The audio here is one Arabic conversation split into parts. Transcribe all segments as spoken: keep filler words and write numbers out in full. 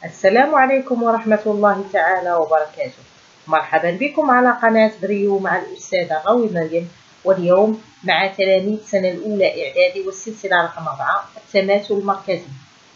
السلام عليكم ورحمة الله تعالى وبركاته. مرحبا بكم على قناة بريو مع الأستاذة غوي مريم، واليوم مع تلاميذ سنة الأولى إعدادي والسلسلة رقم أربعة التماثل المركزي.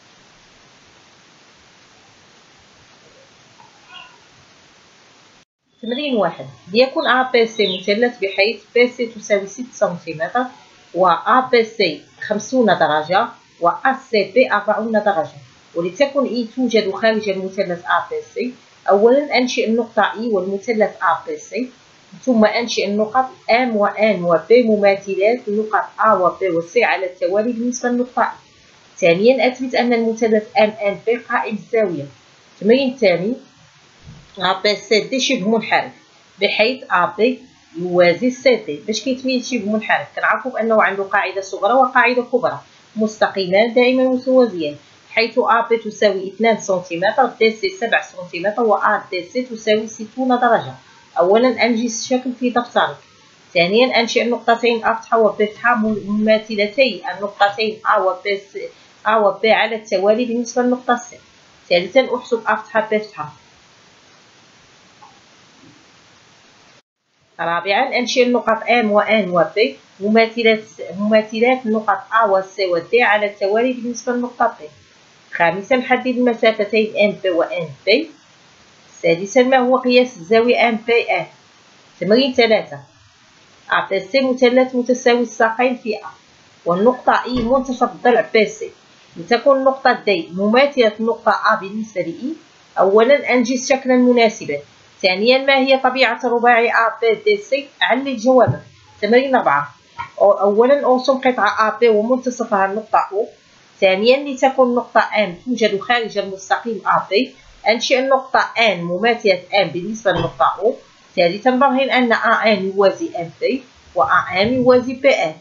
تمرين واحد. ليكن أ بي سي مثلث بحيث بي سي تساوي ستة سنتيمتر و أ بي سي خمسين درجة و أ سي بي أربعين درجة، ولتكن إي توجد خارج المثلث أ بي سي. أولا أنشئ النقطة إي والمثلث أ بي سي، ثم أنشئ النقط M و N و B مماثلات لنقط A و B و C على التوالي بالنسبة للنقطة إي. ثانيا أثبت أن المثلث M N B قائم الزاوية. التمرين الثاني. أ بي سي دي شبه منحرف بحيث أ بي يوازي سي دي. باش كيتميز شبه منحرف؟ كنعرفو بأنه عنده قاعدة صغرى وقاعدة كبرى مستقيمان دائما متوازيان، حيث أ بي تساوي اثنين سنتيمتر، دي سي سبعة سنتيمتر، و أ دي سي تساوي ستين درجة. أولا أنجز الشكل في دفترك. ثانيا أنشئ النقطتين أ فتحة و ب فتحة مماثلتي النقطتين أ و ب أ و ب على التوالي بالنسبة للنقطة سي. ثالثا أحسب أ فتحة ب فتحة. رابعا أنشئ النقط M و N و B مماثلات مماثلات النقط A و C و D على التوالي بالنسبة للنقطة B. خامسا حدد المسافتين M P و N P. سادسا ما هو قياس الزاوية M P N. تمرين ثلاثة. أ بي سي مثلث متساوي الساقين في A، والنقطة E منتصف الضلع بي سي. لتكن النقطة D مماثلة النقطة A بالنسبة ل E. أولا أنجز شكلا مناسبا. ثانيا ما هي طبيعة الرباعي أ بي دي سي؟ علل جوابك. تمرين أربعة. أولا أرسم قطعة أ بي ومنتصفها النقطة O. ثانيا لتكن النقطة M توجد خارج المستقيم أ بي، أنشئ النقطة N مماثلة M بالنسبة للنقطة O. ثالثا برهن أن أ إن يوازي M P و أ إم يوازي بي إن.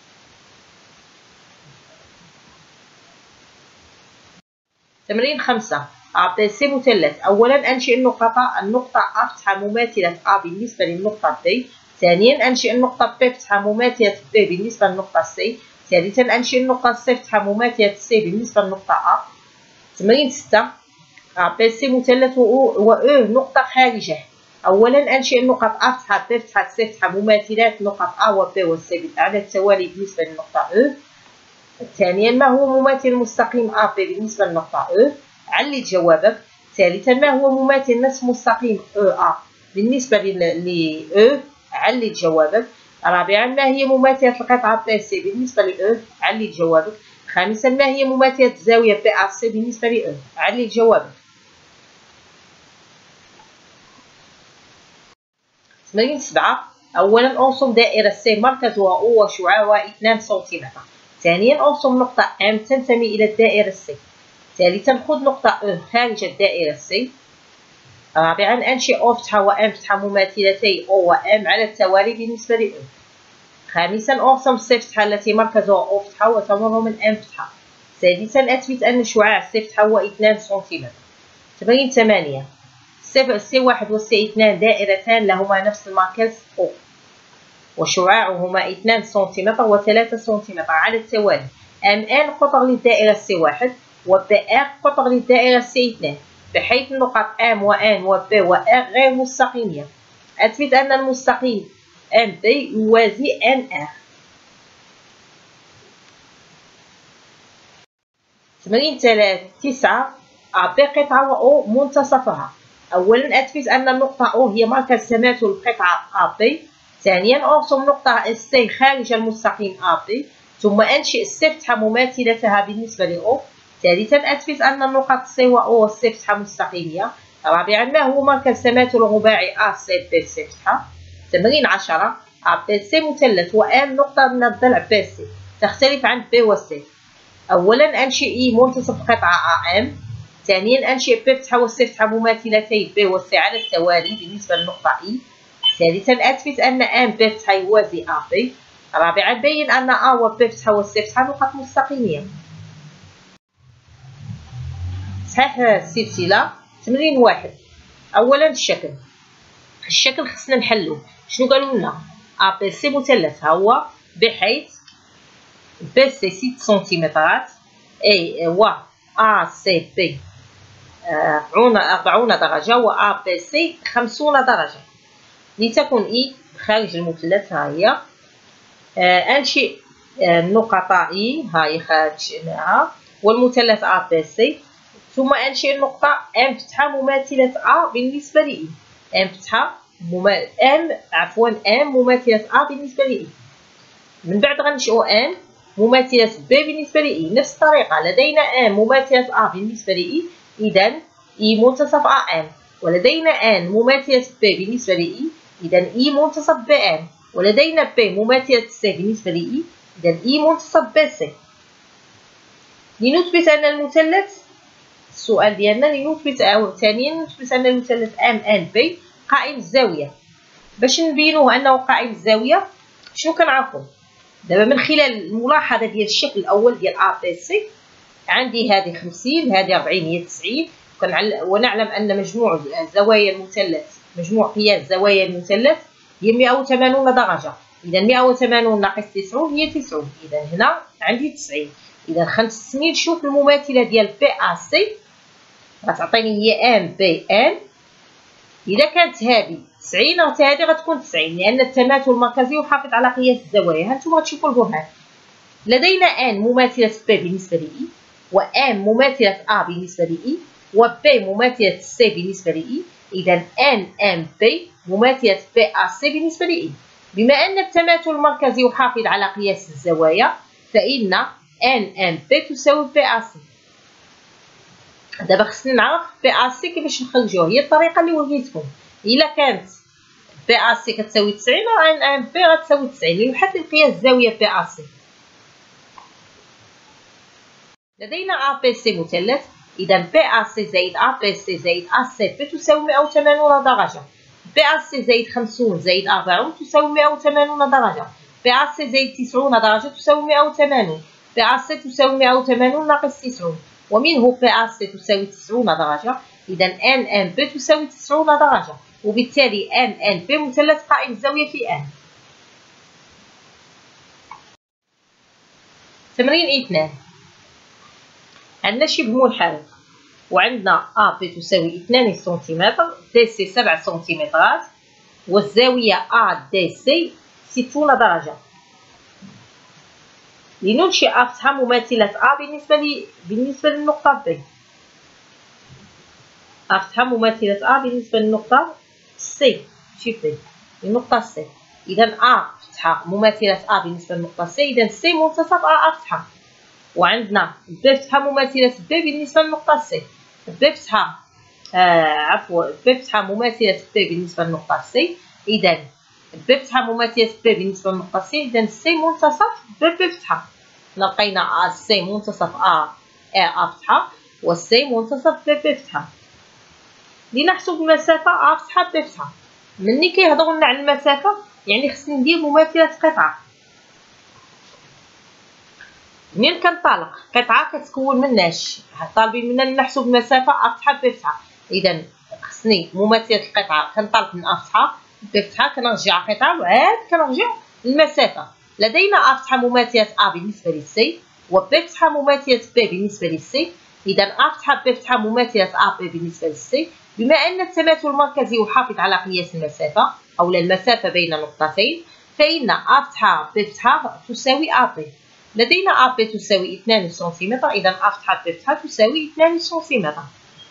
تمرين خمسة. أ بي سي مثلث. أولا أنشئ النقطة النقطة أ فتحة مماثلة أ بالنسبة للنقطة B. ثانيا أنشئ النقطة B فتحة مماثلة B بالنسبة للنقطة C. ثالثا أنشئ النقطة C فتحة مماثلة C بالنسبة للنقطة A. تمرين ستة. أ بي سي مثلث و أو نقطة خارجه. أولا أنشئ النقط أ فتحة B فتحة C فتحة مماثلات نقط A و B و C على التوالي بالنسبة للنقطة أو. ثانيا ما هو مماثل المستقيم أ بي بالنسبة للنقطة أو؟ علل جوابك. ثالثا ما هو مماثل نصف مستقيم أو أ بالنسبة ل أو؟ علل جوابك. رابعا ما هي مماثلة القطعة بي سي بالنسبة ل أو؟ علل جوابك. خامسا ما هي مماثلة الزاوية بي أ سي بالنسبة ل أو؟ علل جوابك. تمرين سبعة. أولا أرسم دائرة سي مركزها أو وشعاعها اثنين سنتيمتر. ثانيا أرسم نقطة M تنتمي إلى الدائرة سي. ثالثا خذ نقطة أو خارج الدائرة سي. رابعا أنشئ أو فتحة و M فتحة مماثلتي أو و M على التوالي بالنسبة ل أو. خامسا أرسم سي فتحة التي مركزها أو فتحة وتمر من M فتحة. سادسا أثبت أن شعاع سي فتحة هو اثنين سنتيمتر. تمرين ثمانية. سي واحد و سي اثنان دائرتان لهما نفس المركز O، وشعاعهما اثنين سنتيمتر و ثلاثة سنتيمتر على التوالي. ام ان قطر للدائرة سي واحد و بي ار قطر للدائرة سي اثنان، بحيث النقط ام و ان و بي و ار غير مستقيمية. أثبت أن المستقيم ام بي يوازي ان ار. تمرين تسعة. أ بي قطعة و أو منتصفها. أولا أثبت أن النقطة أو هي مركز تماثل القطعة أ بي. ثانيا أرسم نقطة سي خارج المستقيم أ بي، ثم أنشئ سي فتحة مماثلتها بالنسبة ل أو. ثالثا أثبت أن النقط سي و أو سي فتحة مستقيمية. رابعا ما هو مركز تماثل الرباعي أ سي بي سي فتحة. تمرين عشرة. أ بي سي مثلث و M نقطة من الضلع بي سي تختلف عن B و C. أولا أنشئ إي منتصف قطعة أ إم. ثانيا أنشئ B فتحة و C فتحة مماثلتي B و C على التوالي بالنسبة للنقطة إي. ثالثا أثبت أن M B فتحة يوازي أ بي. رابعا بين أن A و B فتحة و C فتحة نقط مستقيمية. صحيح السلسلة. تمرين واحد. أولا الشكل. الشكل خصنا نحلو. شنو قالوا لنا؟ أ بي سي مثلث ها هو، بحيث بي سي ستة سنتيمترات اي و أ سي بي أربعون درجة و أ بي سي خمسون درجة. لتكن إي خارج المثلث ها هي. أنشئ النقط إي ها هي خارجناها والمثلث أ بي سي، ثم أنشئ النقطة M فتحة مماثلة A بالنسبة ل إي. M فتحة مما... M عفوا M مماثلة A بالنسبة ل إي. من بعد غنشئو M مماثلة B بالنسبة ل إي. نفس الطريقة لدينا M مماثلة A بالنسبة ل إي، إذا إي منتصف A M. ولدينا N مماثلة B بالنسبة ل إي، إذا إي منتصف B M. ولدينا P مماثلة C بالنسبة ل إي، إذا إي منتصف B C. لنثبت أن المثلث السؤال ديالنا لنثبت أو ثانيا نثبت أن المثلث M N P قائم الزاوية. باش نبينوه أنه قائم الزاوية شنو كنعرفو؟ دابا من خلال الملاحظة ديال الشكل الأول ديال A B C، عندي هذه خمسين هذه أربعين هي تسعين، ونعلم أن مجموع زوايا المثلث مجموع قياس زوايا المثلث هي مئة وثمانون درجة. إذا مئة وثمانون ناقص تسعون هي تسعون، إذا هنا عندي تسعين. إذا خمسني نشوف المماثلة ديال بي أ سي غتعطيني هي ام بي ان. إذا كانت هذه تسعين حتى هذه غتكون تسعين، لأن التماثل المركزي يحافظ على قياس الزوايا. هانتوما غتشوفوا البرهان. لدينا ان مماثلة بي بالنسبة ل إي، و ام مماثلة أ بالنسبة ل إي، و بي مماثلة سي بالنسبة ل إي. إذا ان ام بي مماثلة بي أ سي بالنسبة ل إي. بما أن التماثل المركزي يحافظ على قياس الزوايا، فإن ان ام بي تساوي بي أ سي. دابا خصني نعرف بي أ سي كيفاش نخرجوه. هي الطريقة اللي وريتكم. إلا كانت بي أ سي كتساوي تسعين، ان ام بي غتساوي تسعين ليحدد قياس الزاوية بي أ سي. لدينا أ بي سي مثلث، إذا بي أ سي زائد أ بي سي زائد أ سي بي تساوي مئة وثمانون درجة. بي أ سي زائد خمسون زائد أربعون تساوي مئة وثمانون درجة. بي أ سي زائد تسعون درجة تساوي مئة وثمانون. بي أ سي تساوي مئة وثمانون ناقص تسعون، ومنه بي أ سي تساوي تسعون درجة. إذا ان ام بي تساوي تسعون درجة، وبالتالي ان ان بي مثلث قائم الزاوية في ان. تمرين اثنان. عندنا شبه منحرف، وعندنا أ بي تساوي اثنان سنتيمتر، دي سي سبعة سنتيمترات، والزاوية أ دي سي ستون درجة. لننشئ فتحة مماثلة أ بالنسبة ل بالنسبة للنقطة B. فتحة مماثلة أ بالنسبة للنقطة C ماشي B، النقطة C. إذا أ فتحة مماثلة أ بالنسبة للنقطة C، إذا C منتصف أ فتحة. وعندنا B فتحة مماثلة B بالنسبة للنقطة C. B فتحة آه عفوا B فتحة مماثلة B بالنسبة للنقطة C، إذا B فتحة مماثلة B بالنسبة للنقطة C، إذا C منتصف B B فتحة. لقينا A C منتصف A A فتحة، و C منتصف B B فتحة. لنحسب المسافة A فتحة B فتحة. مني كيهضروا لنا على المسافة يعني خصني ندير مماثلة قطعة. منين كنطلق قطعة كتكون من اش؟ طالبين منا نحسب المسافة أ فتحة ب فتحة. إذا خصني مماثلة القطعة كنطلق من أ فتحة ب فتحة، كنرجع قطعة وعاد كنرجع للمسافة. لدينا أ فتحة مماثلة أ بالنسبة للسي، و ب فتحة مماثلة ب بالنسبة للسي. إذا أ فتحة ب فتحة مماثلة أ ب بالنسبة للسي. بما أن التماثل المركزي يحافظ على قياس المسافة أو المسافة بين نقطتين، فإن أ فتحة ب فتحة تساوي أ ب. لدينا أ بي تساوي اثنان سنتيمتر، إذا أ فتحة ب فتحة تساوي اثنان سنتيمتر.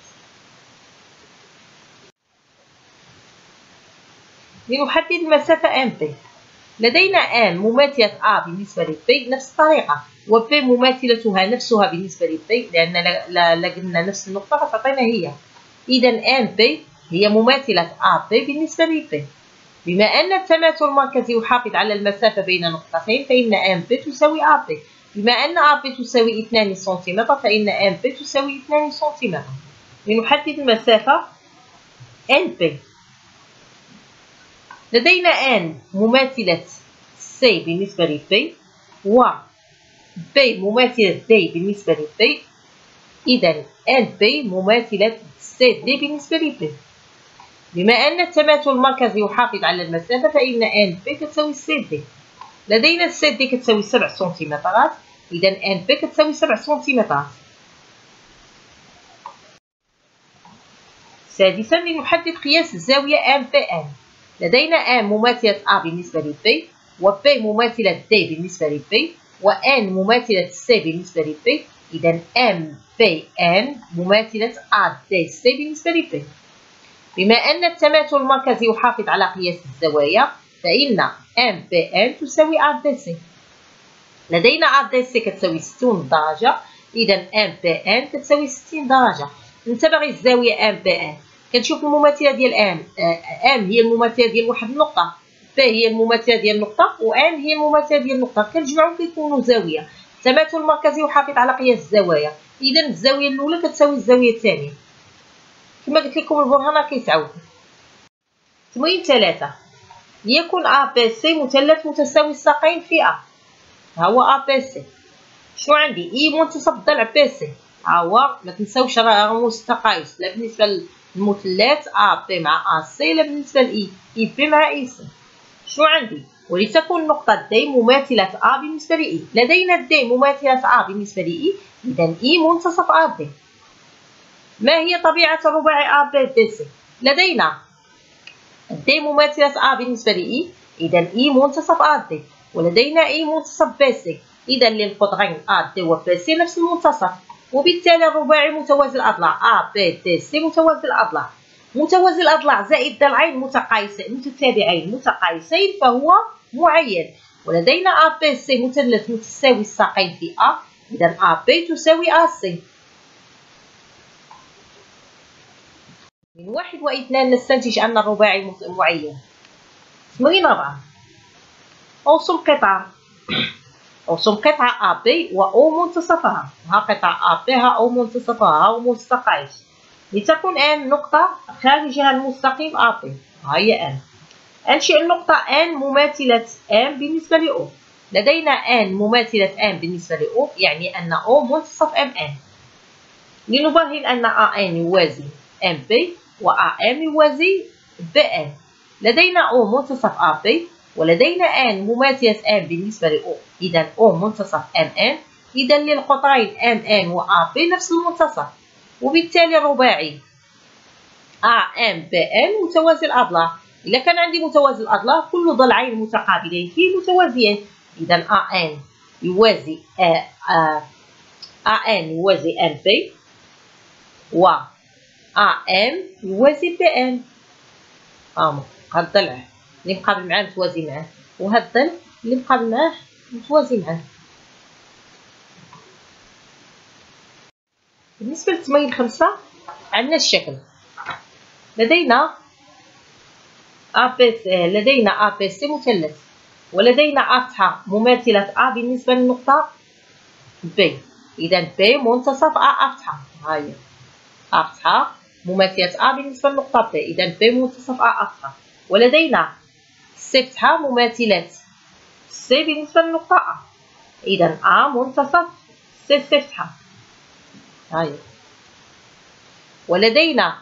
لنحدد المسافة ام بي. لدينا ام مماثلة أ بالنسبة ل بي نفس الطريقة، و بي مماثلتها نفسها بالنسبة ل بي، لأن لا قلنا نفس النقطة غتعطينا هي. إذا ام بي هي مماثلة أ بي بالنسبة ل بي. بما أن التماثل المركزي يحافظ على المسافة بين نقطتين، فإن ام بي تساوي أ بي. بما أن أ بي تساوي اثنان سنتيمتر، فإن ام بي تساوي اثنان سنتيمتر. لنحدد المسافة ان بي. لدينا ان مماثلة سي بالنسبة ل بي، و بي مماثلة دي بالنسبة ل بي. إذا ان بي مماثلة سي دي بالنسبة ل بي. بما أن التماثل المركزي يحافظ على المسافة، فإن ان بي كتساوي سي دي. لدينا سي دي كتساوي سبع سنتيمترات، إذا ان بي كتساوي سبع سنتيمترات. سادسا لنحدد قياس الزاوية ام بي ان. لدينا ام مماثلة A بالنسبة ل B، و P مماثلة D بالنسبة ل B، و N مماثلة C بالنسبة ل B. إذا ام بي ان مماثلة A D C بالنسبة ل B. بما أن التماثل المركزي يحافظ على قياس الزوايا، فإن ام بي ان تساوي A D C. لدينا A D C كتساوي ستون درجة، إذا ام بي ان كتساوي ستين درجة. نتبع الزاوية ام بي ان، كنشوف المماثلة ديال ام، ام هي المماثلة ديال واحد النقطة، بي هي المماثلة ديال النقطة، و ان هي المماثلة ديال النقطة، كنجمعهم كيكونوا زاوية. التماثل المركزي يحافظ على قياس الزوايا، إذا الزاوية الأولى كتساوي الزاوية الثانية. كما قلت لكم البرهان راه كيتعاود. تمرين ثلاثة، ليكن A B C مثلث متساوي الساقين في A. ها هو A B C. شنو عندي؟ إي منتصف ضلع بي سي. ها هو، ما تنساوش رموز التقايس، لا بالنسبة للمثلث A B مع A C، لا بالنسبة ل E E B مع E C. شنو عندي؟ ولتكن نقطة D مماثلة A بالنسبة ل E. لدينا D مماثلة A بالنسبة ل E، إذا E منتصف A D. ما هي طبيعة الرباعي A B D C؟ لدينا D مماثلة A بالنسبة ل E، إذا E منتصف A D، ولدينا E منتصف B C. إذا للقطرين A D و B C نفس المنتصف، وبالتالي الرباعي متوازي الأضلاع. A B D C متوازي الأضلاع. متوازي الأضلاع زائد ضلعين متقايسين متتابعين متقايسين فهو معين. ولدينا A B C مثلث متساوي الساقين في A، إذا A B تساوي A C. من واحد واثنان نستنتج أن الرباعي معين. تمرين رابعة، أوصل قطعة. أرسم قطعة A B و O منتصفها. ها قطعة A B، ها O منتصفها، ها هو مستقيس. لتكن N نقطة خارجها المستقيم A B. ها هي N. أنشئ النقطة N مماثلة M بالنسبة ل O. لدينا N مماثلة M بالنسبة ل O، يعني أن O منتصف M N. لنبرهن أن A N يوازي M B و A M يوازي B N. لدينا O منتصف A B، ولدينا N مماثلة M بالنسبة ل O، إذا O منتصف M N. إذا للقطرين M N و A B نفس المنتصف، وبالتالي الرباعي A M B N متوازي الأضلاع. إذا كان عندي متوازي الأضلاع كل ضلعين متقابلين فيه متوازيين، إذا A N يوازي A N يوازي M B، و A M يوازي B N. هاهما هاد الضلع اللي مقابل معاه متوازي معاه، وهاد الضلع اللي مقابل معاه متوازي معاه. بالنسبة للتمرين خمسة عندنا الشكل. لدينا A B C، لدينا A B C مثلث، ولدينا A فتحة مماثلة A بالنسبة للنقطة B، إذا B منتصف A فتحة. ها هي A فتحة مماثلة A بالنسبة للنقطة B، إذا B منتصف A فتحة. ولدينا C فتحة مماثلة C بالنسبة للنقطة A، إذا A منتصف C C فتحة. هاي. ولدينا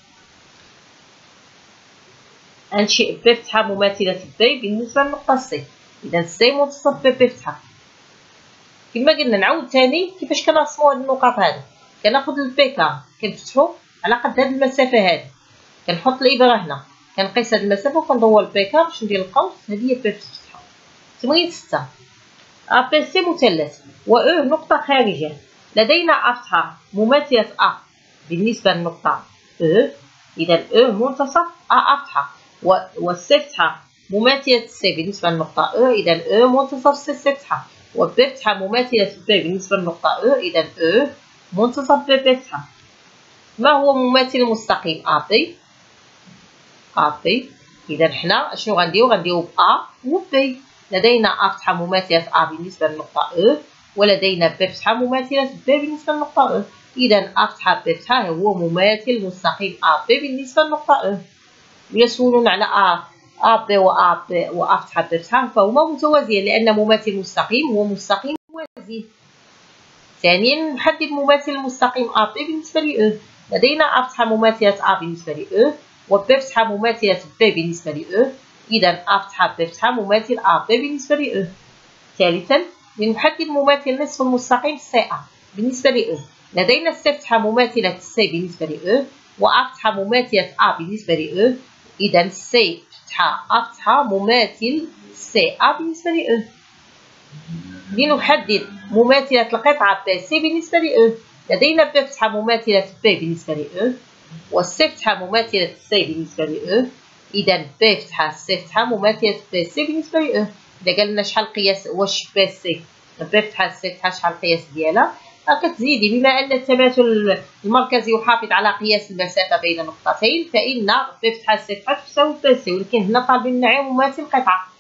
أنشئ B فتحة مماثلة B بالنسبة للنقطة C، إذا C منتصف B B فتحة. كما قلنا نعاود تاني كيفاش كنرسمو هاد النقاط هادي. كناخد البي كا كنفتحو على قد هاد المسافة هادي، كنحط الإبرة هنا، كنقيس هاد المسافة وكندور البي كا باش ندير القوس. هادي هي بي فتحة. تمرين ستة، A B C مثلث و E نقطة خارجة. لدينا A فتحة مماثلة A بالنسبة للنقطة E، إذا E منتصف A فتحة، و C فتحة مماثلة C بالنسبة للنقطة E، إذا E منتصف C C فتحة، و B فتحة مماثلة B بالنسبة للنقطة E، إذا E منتصف B B فتحة. ما هو مماثل المستقيم A B؟ A B، إذا حنا شنو غنديرو؟ غنديرو ب A و B. لدينا A فتحة مماثلة A بالنسبة للنقطة E، ولدينا B فتحة مماثلة B بالنسبة للنقطة E، إذا A فتحة B فتحة هو مماثل مستقيم A B بالنسبة للنقطة E. ويسولون على A A B و A B و A فتحة B فتحة فهما متوازيان، لأن مماثل مستقيم هو مستقيم موازي. ثانيا نحدد مماثل المستقيم A B بالنسبة ل E. لدينا A فتحة مماثلة A بالنسبة ل E، و B فتحة مماثلة B بالنسبة ل E، إذا A فتحة B فتحة مماثل A B بالنسبة ل E. ثالثا لنحدد مماثل نصف المستقيم C A بالنسبة ل E. لدينا C فتحة مماثلة C بالنسبة ل E، و أ فتحة مماثلة أ بالنسبة ل أو، إذا سي فتحة أ فتحة مماثل سي أ بالنسبة ل أو. لنحدد مماثلة القطعة بي سي بالنسبة ل أو، لدينا بي فتحة مماثلة بي بالنسبة ل أو، و سي فتحة مماثلة سي بالنسبة ل أو، إذا بي فتحة سي فتحة مماثلة بي سي بالنسبة ل أو. إذا قالنا شحال القياس واش بي سي بي فتحة سي فتحة شحال القياس ديالها، كتزيدي بما أن التماثل المركزي يحافظ على قياس المسافة بين نقطتين، فإن بي فتحة سي فتحة تساوي بي سي، ولكن هنا طالبين نعيو مماثل قطعة.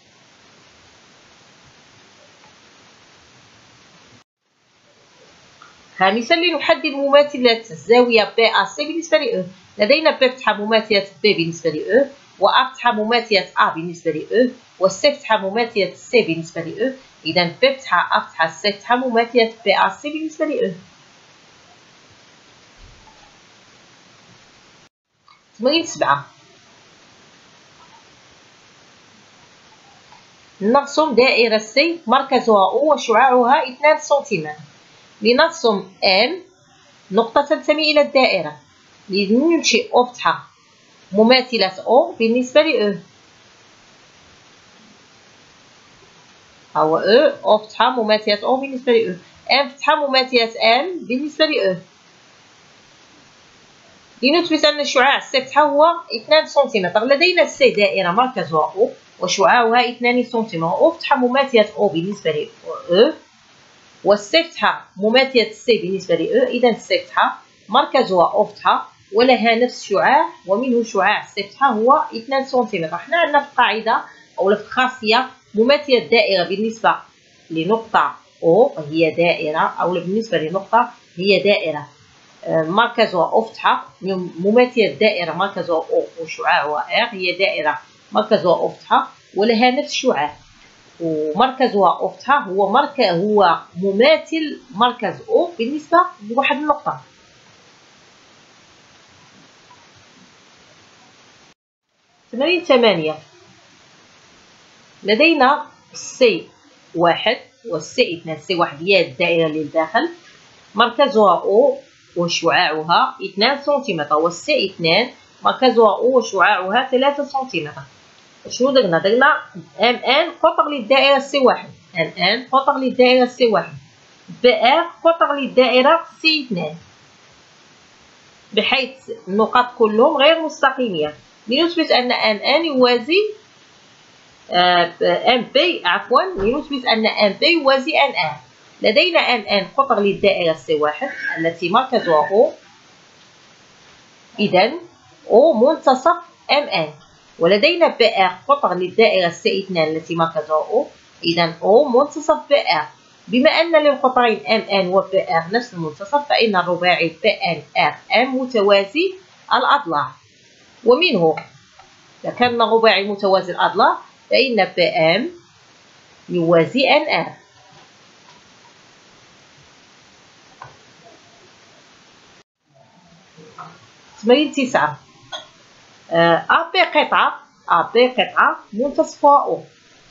خامسا لنحدد مماثلة الزاوية بي أ سي بالنسبة ل أو، لدينا بي فتحة مماثلة بي بالنسبة ل أو، و أ فتحة مماثلة أ بالنسبة ل أو، و سي فتحة مماثلة سي بالنسبة ل أو، إذا بي فتحة أ فتحة سي فتحة مماثلة بي أ سي بالنسبة ل أو. تمرين سبعة، نرسم دائرة سي مركزها أو وشعاعها اثنان سنتيمتر. لنرسم M نقطة تنتمي إلى الدائرة، لننشئ أو فتحة مماثلة أو بالنسبة ل أو، أو أو أو فتحة مماثلة أو بالنسبة ل أو، M فتحة مماثلة M بالنسبة ل أو. لنثبت أن شعاع سي فتحة هو اثنان سنتيمتر، لدينا سي دائرة مركزها أو وشعاعها اثنان سنتيمتر، أو فتحة مماثلة أو بالنسبة ل أو، والسي فتحة مماثلة سي بالنسبة ل أو، إذا سي فتحة مركزها أو فتحة ولها نفس شعاع، ومنه شعاع سي فتحة هو اثنان سنتيمتر. حنا عندنا في القاعدة أو في الخاصية مماثلة الدائرة بالنسبة لنقطة أو هي دائرة، أو بالنسبة لنقطة هي دائرة مركزها أو فتحة، مماثلة الدائرة مركزها أو وشعاعها R هي دائرة مركزها أو فتحة ولها نفس شعاع، ومركزها أو فتحة هو مركز هو مماثل مركز أو بالنسبة لواحد النقطة. تمرين ثمانية، لدينا سي واحد والسي اثنان، سي واحد هي الدائرة اللي لداخل مركزها أو وشعاعها اثنان سنتيمتر، والسي اثنان مركزها أو وشعاعها ثلاثة سنتيمتر. شنو درنا؟ درنا ام ان قطر للدائرة سي واحد، ام ان قطر للدائرة سي واحد، بي ار قطر للدائرة سي اثنان، بحيث النقاط كلهم غير مستقيمية. لنثبت أن ام ان يوازي ام بي عفوا لنثبت أن ام بي يوازي ان ار. لدينا ام ان قطر للدائرة سي واحد التي مركزها او، إذا او منتصف ام ان، ولدينا بي ار قطر للدائرة سي اثنان التي مركزها او، إذا او منتصف بي ار. بما أن للقطرين ام ان و بي ار نفس المنتصف، فإن الرباعي بي ان ار ام متوازي الأضلاع، ومنه إذا كان الرباعي متوازي الأضلاع فإن بي ام يوازي ان ار. تمرين تسعة، أ بي قطعة أ بي قطعة منتصفها أو.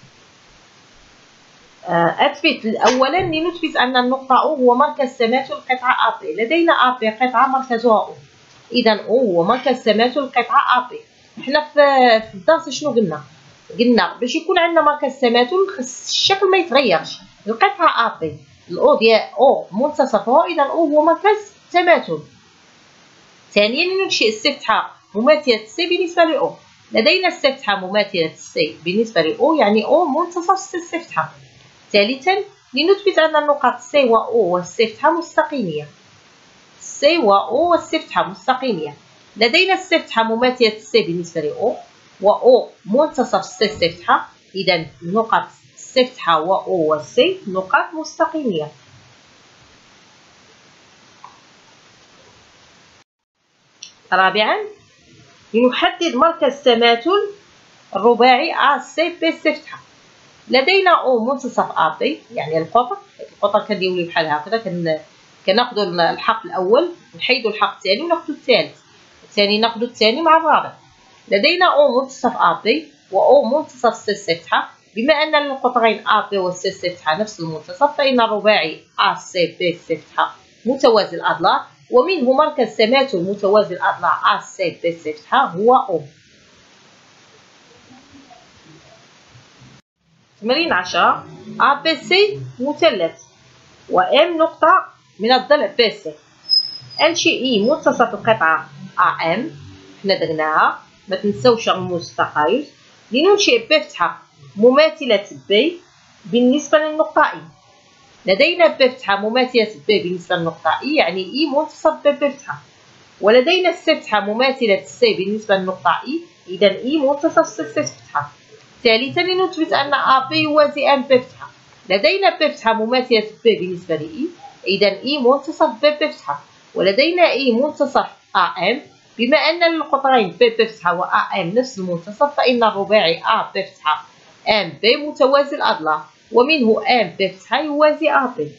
أثبت أولا لنثبت أن النقطة أو هو مركز تماثل القطعة أ بي. لدينا أ بي قطعة مركزها أو، إذا أو هو مركز تماثل القطعة أ بي. حنا في الدرس شنو قلنا؟ قلنا باش يكون عندنا مركز تماثل خص الشكل ما يتغيرش. القطعة أ بي الأو ديال أو منتصفها، إذا أو هو مركز تماثل. ثانيا ننشئ السي فتحة مماثلة سي بالنسبة ل أو. لدينا السي فتحة مماثلة سي بالنسبة ل أو، يعني أو منتصف السي فتحة. ثالثا لنثبت أن النقاط سي و أو والسي فتحة مستقيمية. سي و أو والسي فتحة مستقيمية. لدينا السي فتحة مماثلة سي بالنسبة ل أو، و أو منتصف سي سي فتحة، إذا نقاط سي فتحة و أو والسي نقاط مستقيمية. رابعا لنحدد مركز تماثل الرباعي أ سي بي سي فتحة. لدينا أو منتصف أ بي، يعني القطر القطر كنديرو ليه بحال هكذا، كن كناخدو الحق الأول نحيدو الحق الثاني وناخدو الثالث، الثاني ناخدو الثاني مع الرابع. لدينا أو منتصف أ بي و أو منتصف سي سي فتحة. بما أن القطرين أ بي و سي سي فتحة نفس المنتصف، فإن الرباعي أ سي بي سي فتحة متوازي الأضلاع، ومنه مركز تماثل متوازي الأضلاع أ سي بي سي فتحة هو أو. تمرين عشرة. أ بي سي مثلث وإم نقطة من الضلع بي سي. انشئي منتصف القطعة أ إم، حنا درناها ما تنساوش رموز التقايس. لننشئ بي فتحة مماثلة بي بالنسبة للنقطة إي. لدينا بي فتحة مماثلة بي بالنسبة للنقطة إي، يعني إي منتصف بي بي فتحة. ولدينا سي فتحة مماثلة سي بالنسبة للنقطة إي، إذا إي منتصف سي سي فتحة. ثالثا لنثبت أن أ بي يوازي إم بي فتحة. لدينا بي فتحة مماثلة بي بالنسبة لإي، إذا إي منتصف بي بي فتحة. ولدينا إي منتصف أ إم. بما أن للقطرين بي بي فتحة و أ إم نفس المنتصف، فإن الرباعي أ بي فتحة إم بي متوازي الأضلاع، ومنه إم بي فتحة يوازي أ بي.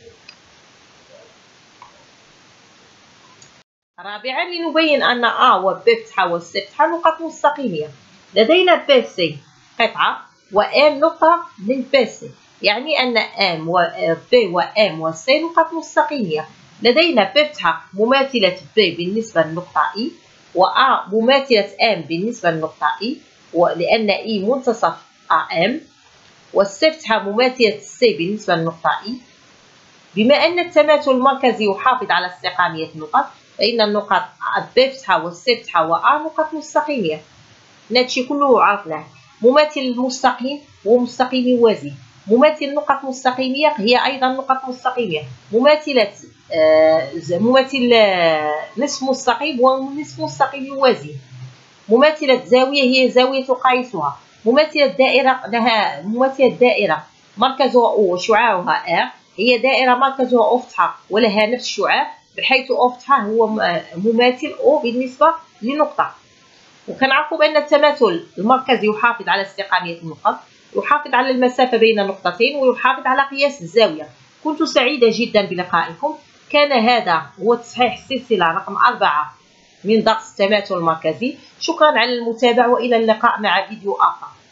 رابعا لنبين أن أ و بي فتحة و سي فتحة نقط مستقيمية. لدينا بي سي قطعة و إم نقطة من بي سي، يعني أن إم و بي و إم و سي نقط مستقيمية. لدينا بي فتحة مماثلة بي بالنسبة للنقطة إي، و أ مماثلة إم بالنسبة للنقطة إي، ولأن إي منتصف أ إم، والسي فتحة مماثلة سي بالنسبة للنقطة إي. بما أن التماثل المركزي يحافظ على استقامية النقط، فإن النقط بي فتحة والسي فتحة و أ نقط مستقيمية. هادشي كله عرفناه. مماثل المستقيم ومستقيم يوازي. مماثل نقط مستقيمية هي أيضا نقط مستقيمية. مماثلة آه مماثل آه نصف مستقيم ونصف مستقيم يوازي. مماثلة زاوية هي زاوية تقايسها. مماثلة دائرة لها مماثلة دائرة مركزها أو وشعاعها آ، هي دائرة مركزها أو فتحة ولها نفس الشعاع، بحيث أو فتحة هو مماثل أو بالنسبة لنقطة. وكنعرفوا بأن التماثل المركزي يحافظ على استقامية النقط، يحافظ على المسافة بين النقطتين، ويحافظ على قياس الزاوية. كنت سعيدة جدا بلقائكم. كان هذا هو تصحيح السلسلة رقم أربعة من درس التماثل المركزي. شكرا على المتابعة، وإلى اللقاء مع فيديو آخر.